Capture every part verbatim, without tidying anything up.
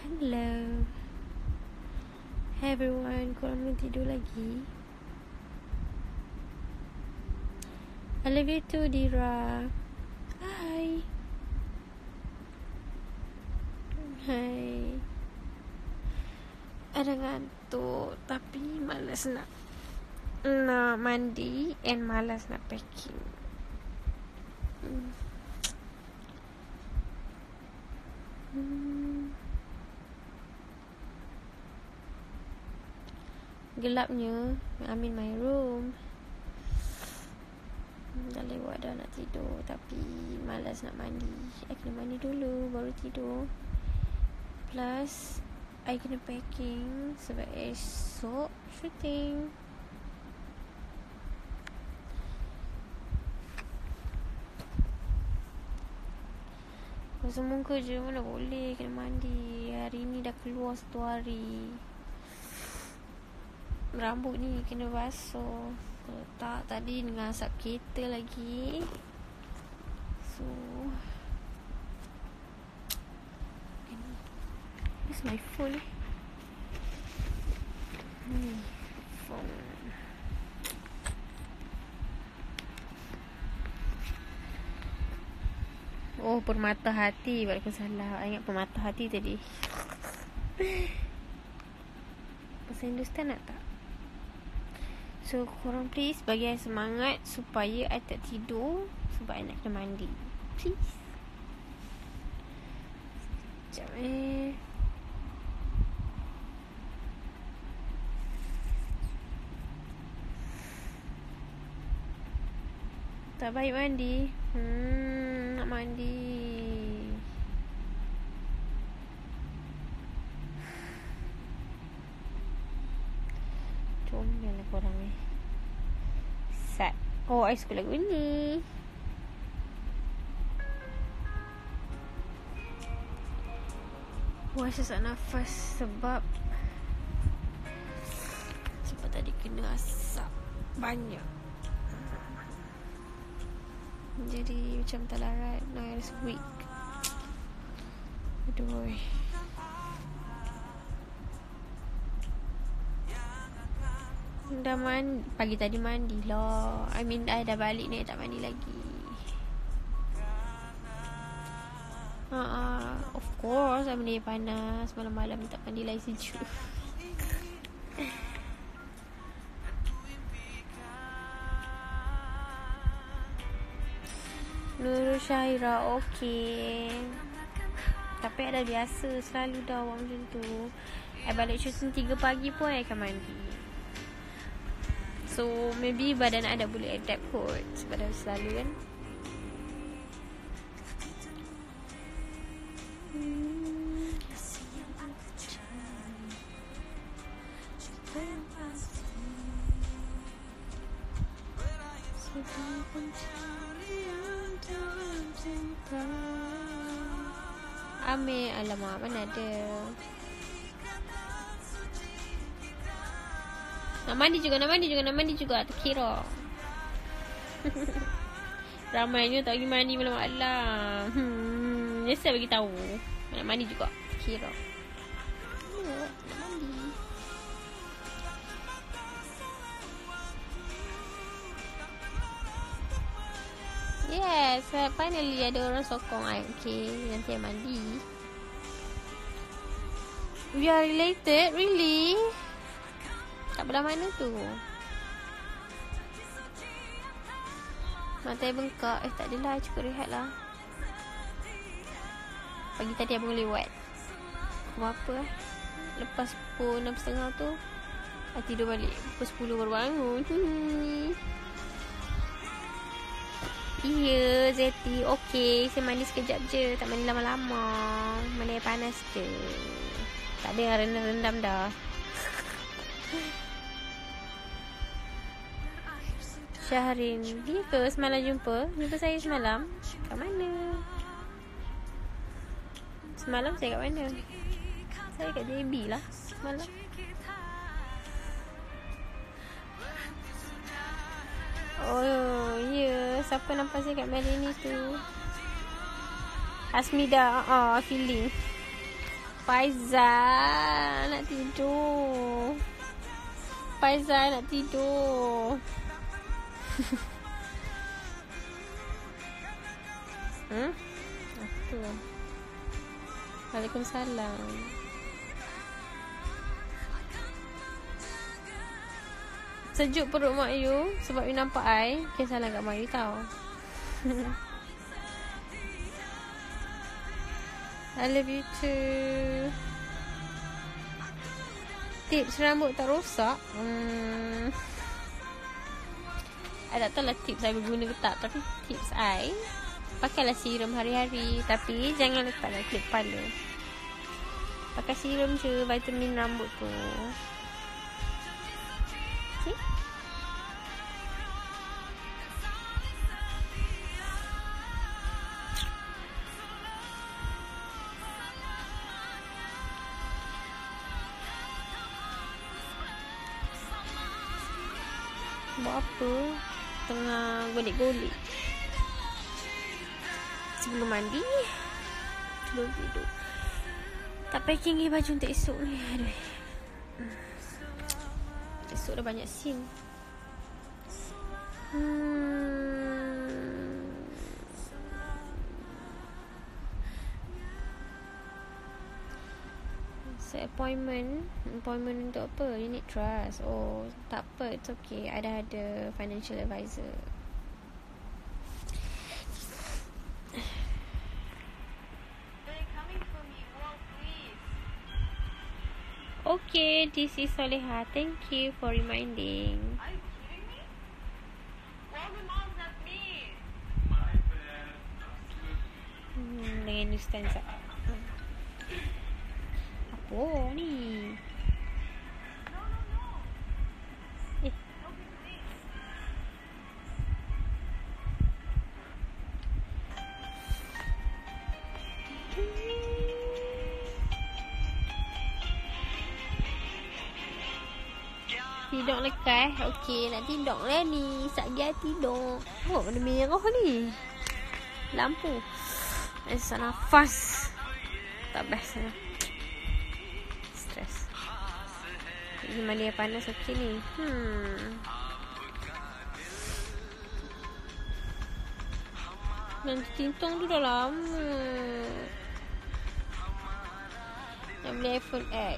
Hello. Hey everyone, korang belum tidur lagi? I love you too, Dira. Hi. Hai. Ada ngantuk tapi malas nak nak mandi and malas nak packing. Hmm. Hmm. Gelapnya. I'm in my room. Dah lewat dah nak tidur, tapi malas nak mandi. I kena mandi dulu baru tidur. Plus I kena packing sebab esok shooting. Pasal muka je mana boleh kena mandi. Hari ni dah keluar satu hari. Rambut ni kena basuh. Kalau tak tadi dengan asap kereta lagi. So where's my phone eh? Hmm, phone. Oh, permata hati. Buat aku salah. I ingat permata hati tadi. Bahasa Hindustan nak tak? So, korang please bagi I semangat supaya I tak tidur sebab I nak kena mandi. Please. Sekejap eh. Tak baik mandi. Hmm, nak mandi. Comel lah korang ni. Sat. Oh, I suka lagu ni. Wah, sesak nafas sebab sebab tadi kena asap banyak. Jadi macam tak larat. Now I rasa weak. Aduh. Dah mandi. Pagi tadi mandi lah. I mean I dah balik ni, tak mandi lagi. Haa, of course I mandi panas. Malam-malam tak mandi lagi sejuk. Nurul Syahira, okay. Tapi I dah biasa. Selalu dah buat macam tu. I balik syuting tiga pagi pun I akan mandi. So maybe badan I dah boleh adapt kot sebab dah selalu kan. Amir, alamak, mana ada. Nak mandi juga, nak mandi juga, nak mandi juga. Terkira. Ramainya tak pergi mandi malam-malam. Hmm, biasa bagi tahu. Nak mandi juga. Terkira. Oh, nak mandi. Yes, finally ada orang sokong I. Okay, nanti I mandi. We are related? Really? Tak belah mana tu? Mata I bengkak. Eh, tak adalah. Cukup rehat lah. Pagi tadi abang lewat. Buat apa eh? Lepas pukul enam tiga puluh tu, I tidur balik. Pukul sepuluh baru bangun. Hmm. Iya, Zeti. Okay, saya mandi sekejap je. Tak mandi lama-lama. Mandi air panas je. Tak ada yang rendam-rendam dah. Syahrin, dia ke semalam jumpa? Jumpa saya semalam? Kat mana? Semalam saya kat mana? Saya kat J B lah semalam. Oh, ya. Yeah. Siapa nampak saya kat Melanie tu? Hasmida, ah, uh, feeling. Faizal nak tidur. Faizal nak tidur. Hmm? Apa? Waalaikumsalam. Sejuk perut mak you sebab you nampak I. Kisah lah kat mak you tau. I love you too. Tips rambut tak rosak. Hmm. I tak tahu lah tips I berguna ke tak. Tapi tips I, pakailah serum hari-hari. Tapi jangan letaklah klip kepala. Pakai serum je, vitamin rambut tu. Okay. Buat apa? Tengah golek-golek sebelum mandi, sebelum tidur. Tak packing lagi baju untuk esok ni. Aduh. Esok dah banyak scene. Hmm. Set appointment. Appointment untuk apa? Unit trust. Oh, tak apa. It's okay. I dah ada financial advisor. Okay, this is Soleha. Thank you for reminding. Are you kidding me? Well, my mom's not me. Hmm, dengan new stanza. Apa ni? No, no, no. Eh. No, please. Tidur lekas. Okey, nak tidur lah ni. Satria tidur. Oh, warna merah ni. Lampu. Esok nafas. Tak best lah. Stress. Gimana dia panas okey ni? Hmm. Nanti tintong tu dah lama. Nak beli iPhone X.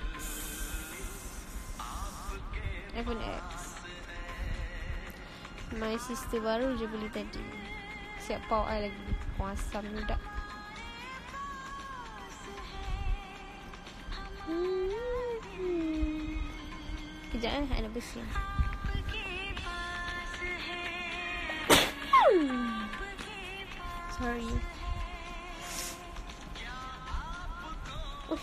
iPhone X. My sister baru je beli tadi. Siap pau I lagi. Kuasam ni dah. Hmm. Kejap lah, I nak bersih. Sorry. Uh.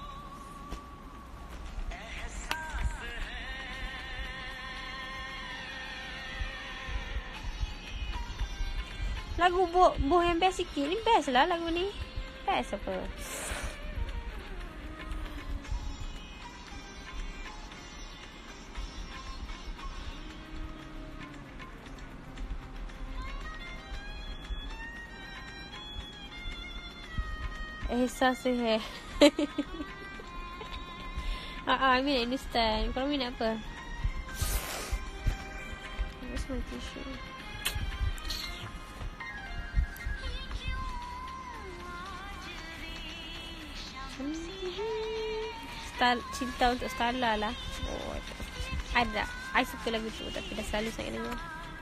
Lagu Boh Boh yang best sikit ni best lah lagu ni. Best apa? Ehsas hai. Ah, I mean understand. Korang minat apa? Where's my tissue? Star, cinta untuk Starla lah. Oh, ada. I suka lagu tu tapi dah selalu saya dengar.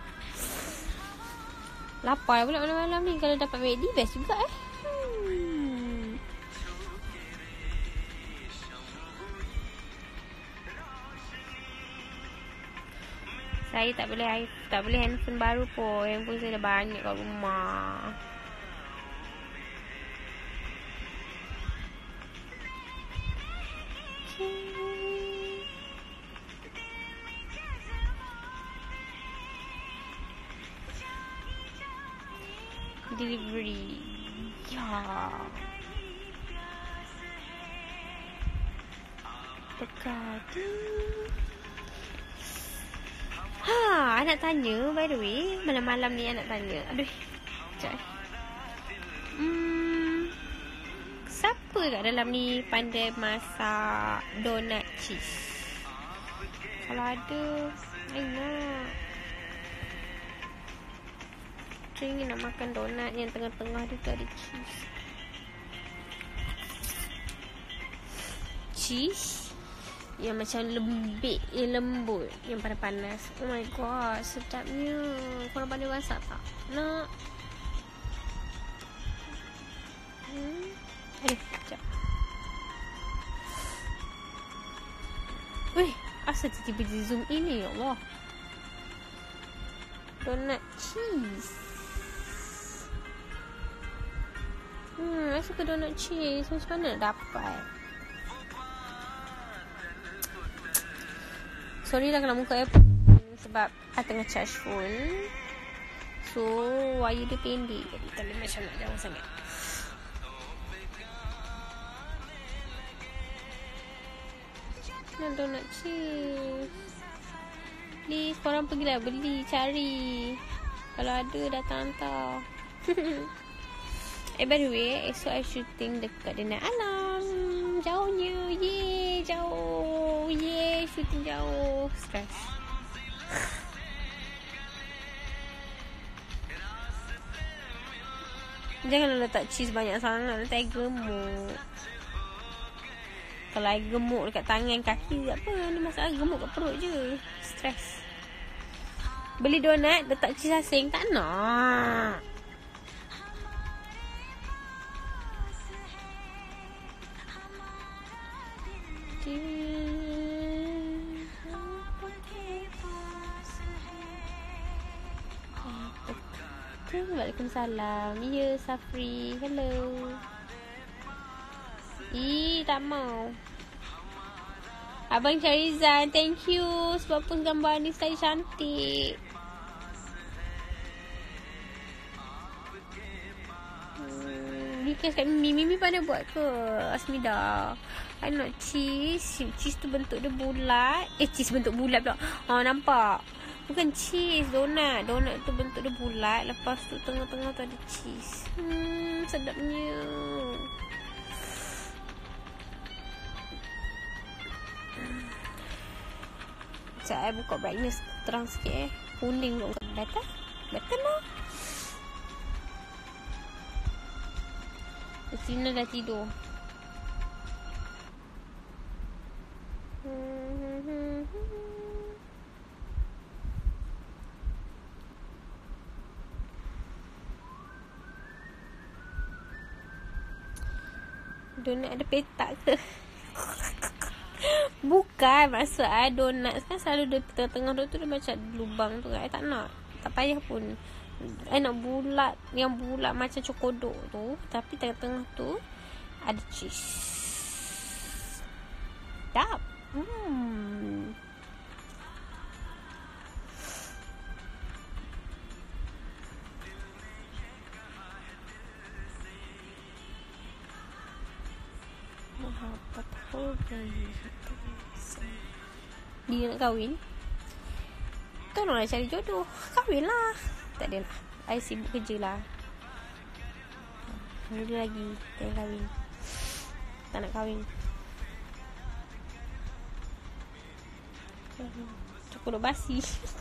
Lapar pula malam-malam ni. Kalau dapat Medi best juga eh. Hmm. Saya tak boleh tak boleh handphone baru pun. Handphone saya dah banyak kat rumah. Delivery. Ya. Pekadu. Ha, anak tanya by the way, malam-malam ni anak tanya. Aduh. Sekejap. Hmm. Siapa apa kat dalam ni? Pandai masak donut cheese. Kalau ada, I nak. Saya ingin nak makan donut yang tengah-tengah dia tu ada cheese. Cheese yang macam lembik, yang lembut, yang panas-panas. Oh my god, sedapnya. Korang pandai masak tak? Nak? Hmm. Eh, sekejap. Weh, asal tiba-tiba zoom in ni, ya Allah. Donut cheese. Hmm, I suka donut cheese. Macam mana nak dapat? Sorry lah kalau muka I sebab I tengah charge phone. So, wire dia pendek. Jadi tak boleh macam nak jauh sangat. Nak donut cheese. Please, korang pergilah beli, cari. Kalau ada, datang hantar. Eh, by the way, esok I shooting dekat Denai Alam. Jauhnya. Yeay, jauh. Yeay, shooting jauh. Stress. Janganlah letak cheese banyak sangat. Nanti I gemuk. Kalau I gemuk dekat tangan, kaki, apa? Ni masalah gemuk kat perut je. Stress. Beli donat, letak cheese asing. Tak nak. Waalaikumsalam. Ya, Safri. Hello. Ih, tak mau. Abang Syarizan, thank you sebab post gambar ni saya cantik. Hmm, request kat Mimi. Mimi pandai buat ke? Asmida, I nak cheese. Cheese tu bentuk dia bulat. Eh, cheese bentuk bulat pula. Ha, nampak? Bukan cheese, donut. Donut tu bentuk dia bulat. Lepas tu tengah-tengah tu ada cheese. Hmm, sedapnya. Sekejap, I buka brightness terang sikit eh. Kuning tu. Betul? Betul lah. Sina dah tidur. Donat ada petak ke? Bukan, maksud I donat kan selalu dia tengah-tengah tu dia macam lubang tu kan. I tak nak. Tak payah pun. I nak bulat, yang bulat macam cokodok tu, tapi tengah-tengah tu ada cheese. Sedap. Hmm. Muhabbat hobi. Dia nak kahwin, tolonglah cari jodoh. Kahwin lah. Tak adalah, I sibuk kerja lah. Ada lagi tak kahwin. Tak nak kahwin. Cukup dah basi.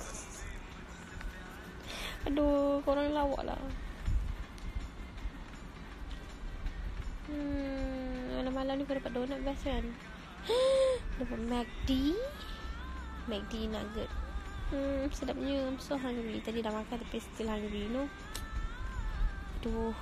Aduh, korang lawak lah. Hmm, malam-malam ni kau dapat donut best kan? Dapat McD McD nugget. Hmm, sedapnya. I'm so hungry. Tadi dah makan tapi still hungry, you know. Aduh.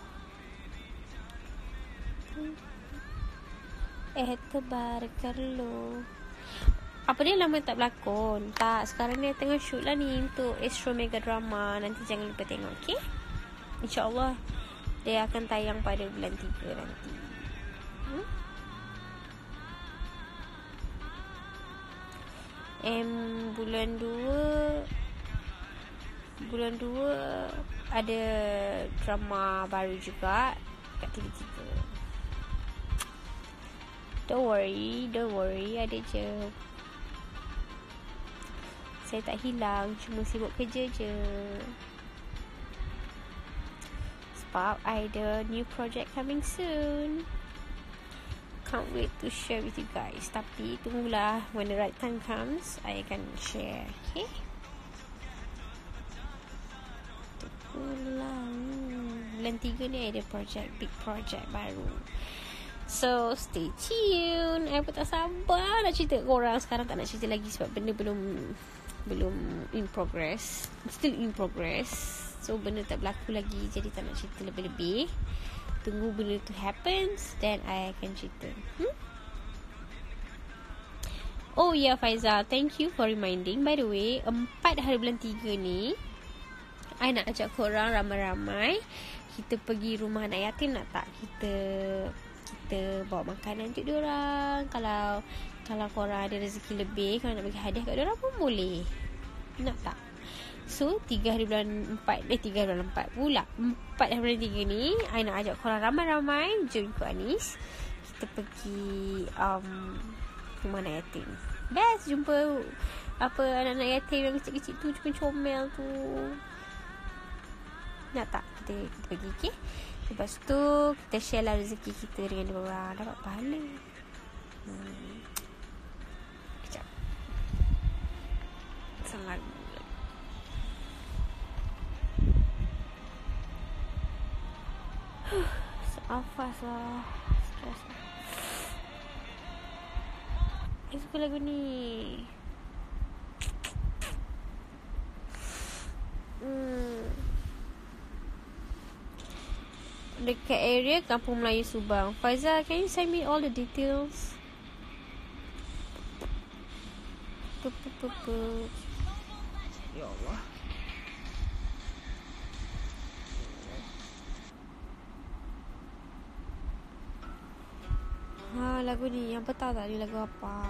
Hmm. Eh, tabarakallah. Apa dia lama tak berlakon? Tak, sekarang ni tengah shoot lah ni untuk Astro Mega Drama. Nanti jangan lupa tengok, okay? InsyaAllah dia akan tayang pada bulan tiga nanti. Hmm? Em, bulan dua Bulan dua ada drama baru juga kat T V tiga. Don't worry, don't worry, ada je. Saya tak hilang, cuma sibuk kerja je. Sebab I ada new project coming soon. can't wait to share with you guys. Tapi tunggulah, when the right time comes, I akan share. Okay? Tunggulah. Hmm. Bulan tiga ni ada project, big project baru. So, stay tune. I pun tak sabar nak cerita ke korang. Sekarang tak nak cerita lagi sebab benda belum belum in progress. Still in progress. So, benda tak berlaku lagi. Jadi, tak nak cerita lebih-lebih. Tunggu benda tu happens, then I akan cerita. Hmm? Oh ya, yeah, Faizal, thank you for reminding. By the way, empat hari bulan tiga ni, I nak ajak korang ramai-ramai. Kita pergi rumah anak yatim, nak tak? Kita kita bawa makanan untuk diorang. Kalau kalau korang ada rezeki lebih, kalau nak bagi hadiah kat diorang pun boleh. Nak tak? So, tiga hari bulan empat, eh tiga hari bulan empat pula. Empat hari bulan tiga ni, I nak ajak korang ramai-ramai. Jom ikut Anis. Kita pergi um, rumah anak yatim. Best jumpa apa anak-anak yatim yang kecil-kecil tu, comel tu. Nak tak? Kita, kita pergi, okay? Lepas tu, kita share lah rezeki kita dengan diorang. Dapat pahala. Hmm. Kejap. Sangat Afas lah. Stress lah. I suka lagu ni. Hmm. Dekat area Kampung Melayu Subang. Faizal, can you send me all the details? Pup-pup-pup. Ya Allah. Ha, lagu ni yang tahu tak ni lagu apa.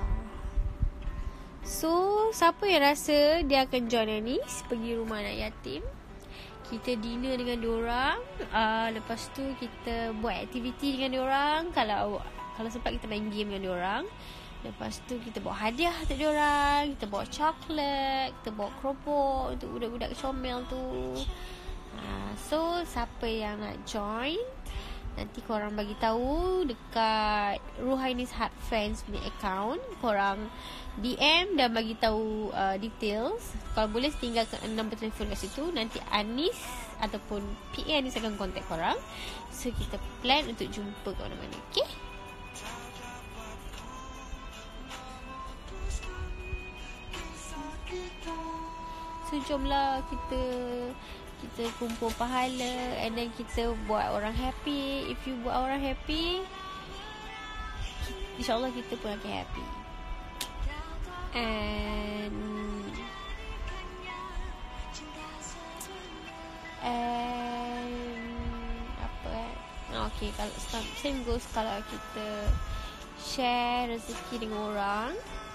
So, siapa yang rasa dia akan join Anis pergi rumah anak yatim, kita dinner dengan diorang, uh, lepas tu kita buat aktiviti dengan diorang. Kalau kalau sempat kita main game dengan diorang. Lepas tu kita bawa hadiah untuk diorang, kita bawa coklat, kita bawa keropok untuk budak-budak comel tu. uh, So, siapa yang nak join, nanti korang bagi tahu dekat Ruhainis Heart Fans punya account. Korang D M dan bagi tahu uh, details. Kalau boleh tinggalkan nombor telefon kat situ. Nanti Anis ataupun P A Anis akan contact korang. So kita plan untuk jumpa kat mana-mana. Okay? So jomlah kita kita kumpul pahala, and then kita buat orang happy. If you buat orang happy, InsyaAllah kita pun akan happy. And And apa eh Okay, kalau same goes kalau kita share rezeki dengan orang,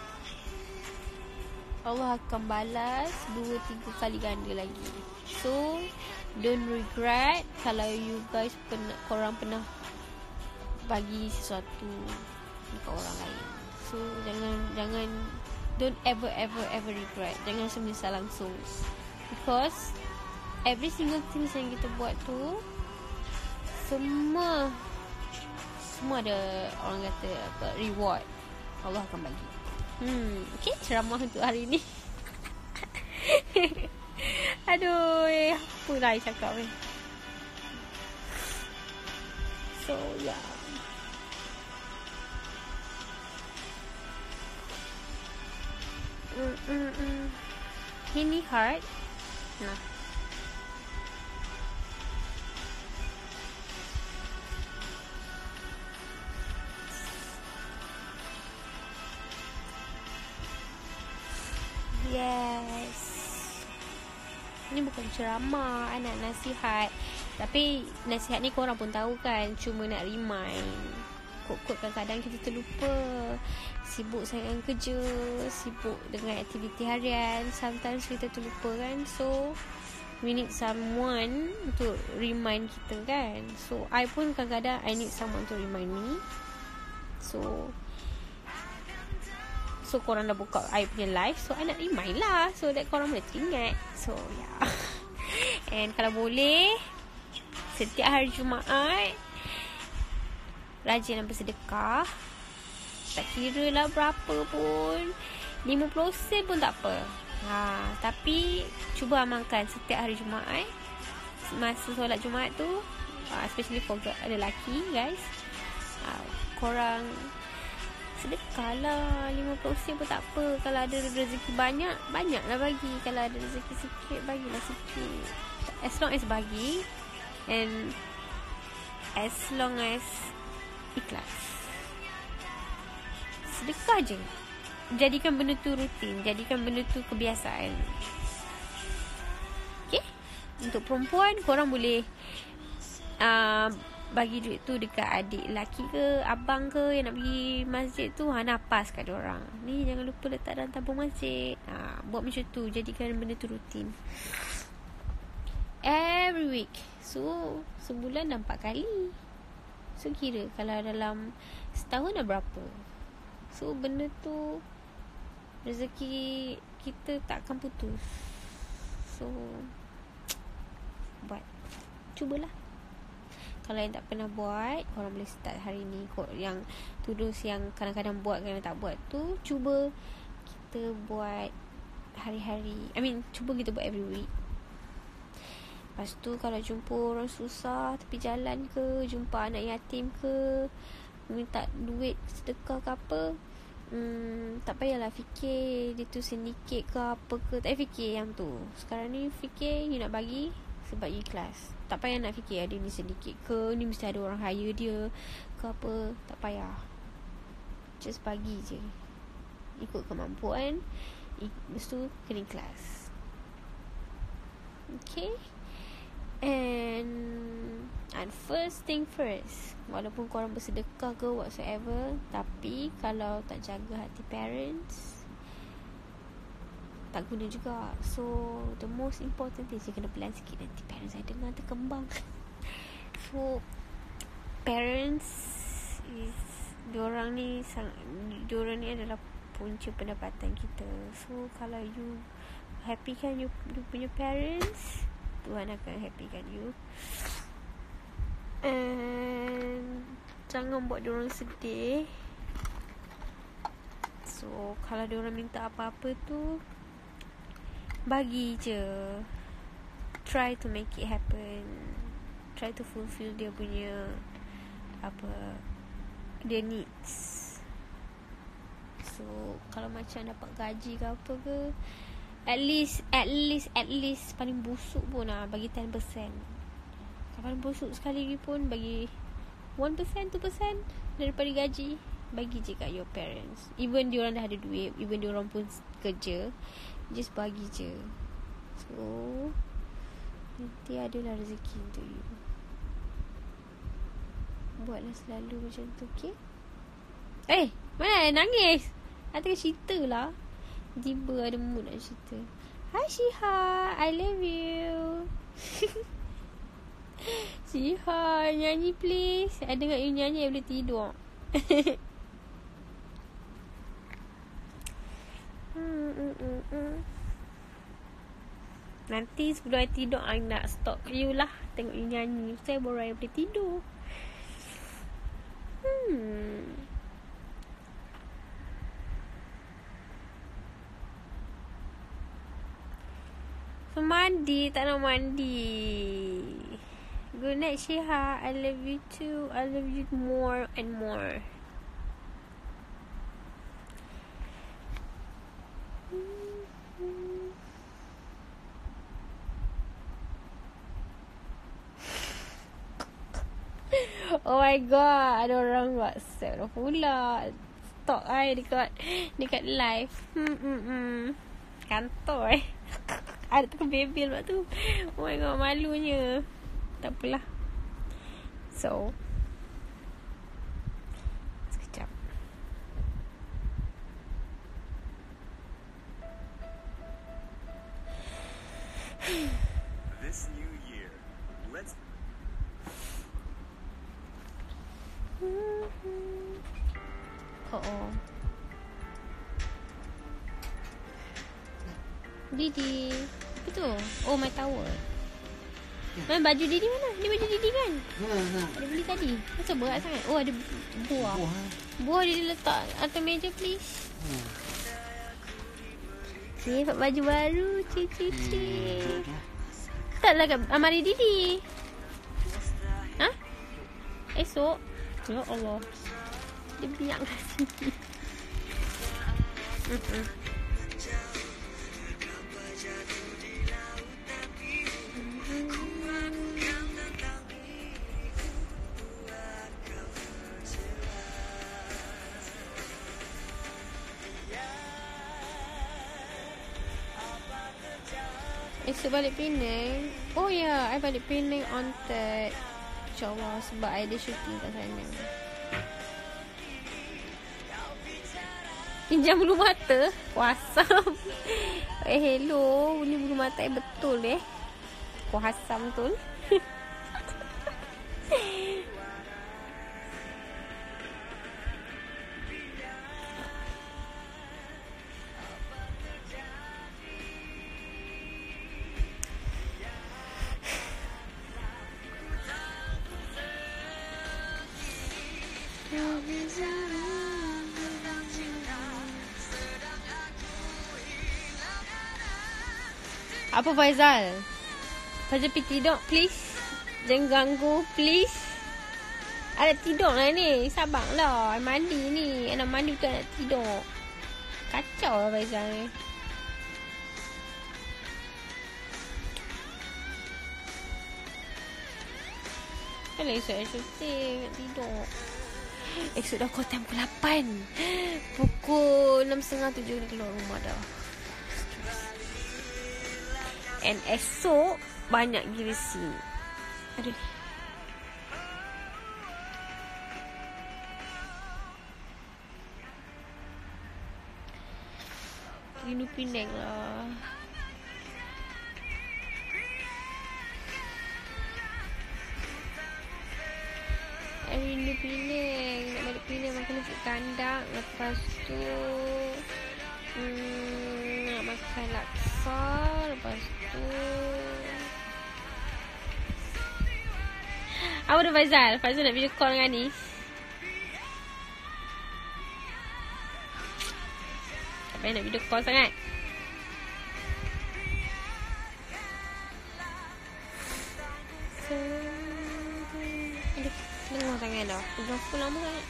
Allah akan balas dua tiga kali ganda lagi. So, don't regret kalau you guys pernah, korang pernah bagi sesuatu dekat orang lain. So, jangan jangan don't ever ever ever regret. Jangan rasa menyesal langsung. Because every single thing yang kita buat tu, semua semua ada orang kata apa, reward. Allah akan bagi. Hmm, okay, ceramah untuk hari ni. Aduh, eh, apa lah saya cakap ni. So, yeah. Mm, mm, mm. Ini hard. Nah. Yes. Ini bukan ceramah, anak nasihat. Tapi nasihat ni korang pun tahu kan, cuma nak remind. Kok-kok kadang-kadang kita terlupa. Sibuk dengan kerja, sibuk dengan aktiviti harian, sometimes kita terlupa kan. So we need someone untuk remind kita kan. So I pun kadang-kadang I need someone to remind me. So So korang dah buka I punya live, so I nak remind lah, so that korang boleh teringat. So yeah. And kalau boleh, setiap hari Jumaat rajin dan bersedekah. Tak kira lah berapa pun, lima puluh sen pun tak apa. Ha, tapi cuba amalkan setiap hari Jumaat, masa solat Jumaat tu, uh, especially for lelaki guys, uh, korang sedekah lah. Lima puluh sen pun tak apa. Kalau ada rezeki banyak, banyak lah bagi. Kalau ada rezeki sikit, bagilah sikit. As long as bagi, and as long as ikhlas. Sedekah je. Jadikan benda tu rutin, jadikan benda tu kebiasaan. Okay? Untuk perempuan, korang boleh uh, bagi duit tu dekat adik lelaki ke, abang ke yang nak pergi masjid tu. Ha, napas kat diorang. Ni jangan lupa letak dalam tabung masjid. Ha, buat macam tu, jadikan benda tu rutin. Every week. So, sebulan dah empat kali. So, kira kalau dalam setahun dah berapa. So, benda tu rezeki kita tak akan putus. So, buat. Cubalah. Kalau yang tak pernah buat, korang boleh start hari ni. Yang tudus yang kadang-kadang buat, kadang tak buat tu, cuba kita buat hari-hari. I mean, cuba kita buat every week. Lepas tu kalau jumpa orang susah tepi jalan ke, jumpa anak yatim ke, minta duit sedekah ke apa, hmm, tak payahlah fikir dia tu sedikit ke apa ke. Tak payah fikir yang tu. Sekarang ni fikir you nak bagi sebab you ikhlas. Tak payah nak fikir ada ni sedikit ke, ni mesti ada orang hire dia ke apa. Tak payah. Just bagi je, ikut kemampuan. Lepas tu kena ikhlas. Okay. And And first thing first, walaupun korang bersedekah ke whatsoever, tapi kalau tak jaga hati parents, tak guna juga. So the most important thing, saya kena pelan sikit nanti parents saya dengar terkembang. So parents is, diorang ni sang, diorang ni adalah punca pendapatan kita. So kalau you happykan you, you punya parents, Tuhan akan happykan you. And jangan buat diorang sedih. So kalau diorang minta apa-apa tu, bagi je. Try to make it happen. Try to fulfill dia punya apa, dia needs. So kalau macam dapat gaji ke apa ke, At least At least At least paling busuk pun lah bagi ten percent. Paling busuk sekali pun bagi one percent, two percent daripada gaji. Bagi je kat your parents. Even diorang dah ada duit, even diorang pun kerja, just bagi je. So nanti adalah rezeki untuk you. Buatlah selalu macam tu, okay? Eh, mana nangis? I tengah cerita lah. Tiba ada mood nak cerita. Hi Shiha, I love you. Shiha, nyanyi please. I dengar you nyanyi, I boleh tidur. hmm, mm, mm, mm. Nanti sebelum I tidur, I nak stop you lah. Tengok you nyanyi, saya baru I boleh tidur. Hmm So, mandi, tak nak mandi. Good night Shiha, I love you too. I love you more and more. Oh my god, ada orang WhatsApp dah pula. Stalk I dekat dekat live. Hmm hmm hmm. Kantor eh. Ada tu bebel buat tu. Oh my god, malunya. Tak apalah. So sekejap. This new year, let's Oh oh. Didi. Apa tu? Oh, my tower. Man, baju Didi mana? Ni baju Didi kan? Ha, ha. Dia beli tadi. Kenapa berat sangat? Oh, ada buah. Buah. Buah dia letak atas meja, please. Hmm. Okay, dapat baju baru. Cik, cik, cik. Hmm. Taklah kat amari Didi. Ha? Esok? Ya Allah. Dia biar kat sini. Mm-mm. Esok balik Penang. Oh ya, yeah, I balik Penang on third. InsyaAllah sebab I ada syuting kat sana. Pinjam bulu mata? Kuasam. Eh hello, ni bulu mata I betul eh. Kuasam betul. Apa Faizal? Faizal pergi tidur please. Jangan ganggu please. I nak tidur lah ni. Sabarlah. I mandi ni. I nak mandi betul nak tidur. Kacau lah Faizal ni. Kan esok I syuting. Nak tidur. Esok dah call time pukul lapan. Pukul enam tiga puluh tujuh ni keluar rumah dah. And esok banyak gila scene. Aduh. Rindu Penang lah. I rindu Penang. Nak balik Penang makan nasi kandang. Lepas tu hmm, nak makan laksa. Lepas tu apa dah Faizal? Faizal nak video call dengan Anis. Tak payah nak video call sangat. Aduh, dengar sangat dah. Udah full lama sangat.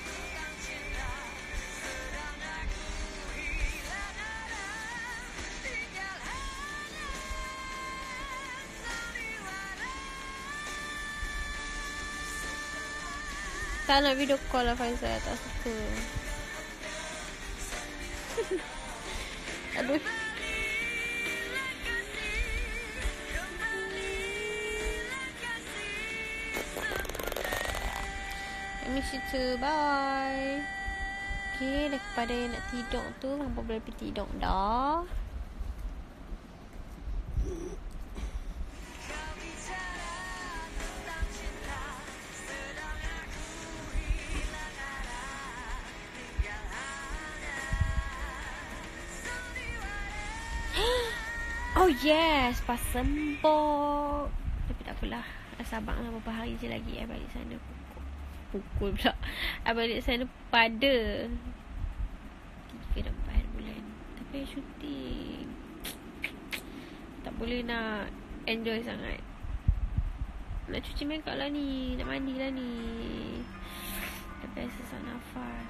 Tak nak video call lah Faizal. Tak suka. Aduh. I miss you too. Bye. Okay, daripada yang nak tidur tu, hampa boleh pergi tidur dah. Oh yes, pas sembok. Tapi tak apalah. Sabar lah beberapa hari je lagi. I balik sana pukul. Pukul pula. I balik sana pada tiga dan empat bulan. Tapi I syuting. Tak boleh nak enjoy sangat. Nak cuci makeup lah ni. Nak mandi lah ni. Tapi I sesak nafas.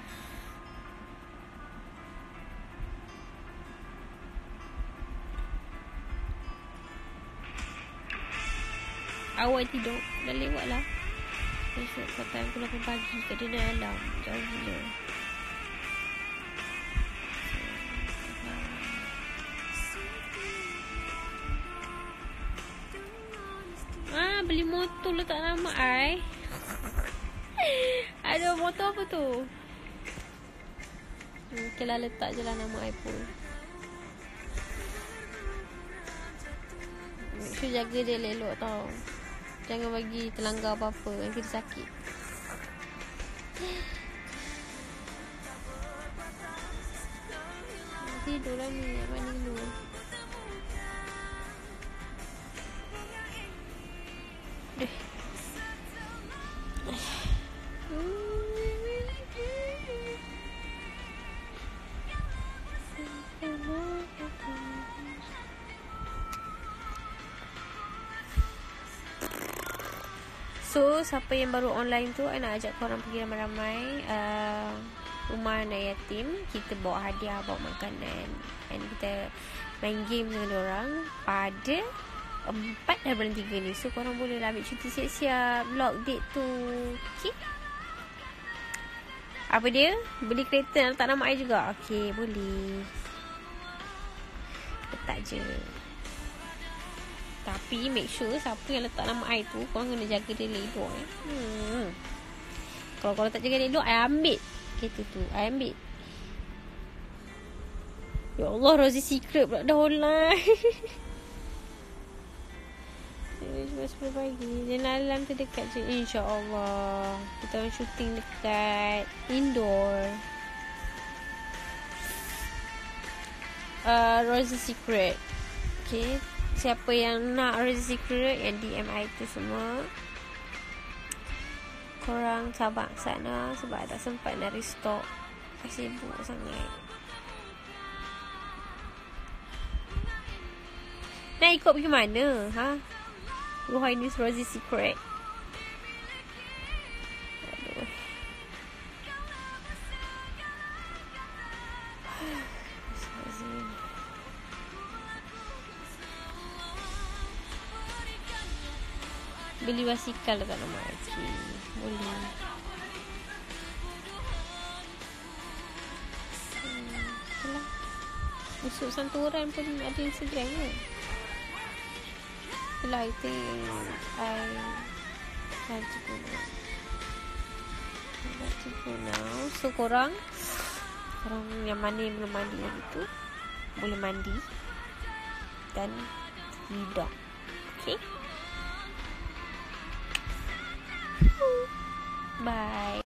Awal tidur. Dah lewat lah. Esok kata pukul lapan pagi. Kat dia dah alam. Jauh gila. Ah, beli motor letak nama I. Ada motor apa tu? Hmm, okay lah, letak je lah nama I pun. Make sure jaga dia elok tau. Jangan bagi terlanggar apa-apa. Nanti dia sakit. Tidur lah ni. Nak mandi dulu. So siapa yang baru online tu, I nak ajak korang pergi ramai-ramai uh, rumah anak yatim. Kita bawa hadiah, bawa makanan, and kita main game dengan orang pada empat dah bulan tiga ni. So korang boleh lah ambil cuti siap-siap, lock date tu. Okay, apa dia? Beli kereta letak nama I juga. Okay, boleh. Letak je. Tapi make sure siapa yang letak nama I tu, korang kena jaga dia elok eh. Hmm. Kalau korang tak jaga dia elok, I ambil kereta tu. I ambil. Ya Allah, Rosie Secret pula dah online. Cuma sepuluh pagi. Dan alam tu dekat je. InsyaAllah. Kita orang shooting dekat indoor. Uh, Rosie Secret. Okay. Siapa yang nak Rosie Secret, yang D M I tu semua, korang sabar sana sebab tak sempat nak restock. Sibuk sangat. Nak ikut pergi mana? Ha? Rohainis Rosie Secret. Aduh. Beli basikal dekat nama Aki. Boleh. Hmm, itulah. Usuk Santoran pun ada Instagram ke? Itulah, I think I like to go now. I like to go now. So korang, korang yang mana yang belum mandi lagi tu, boleh mandi dan tidur. Okay? Bye.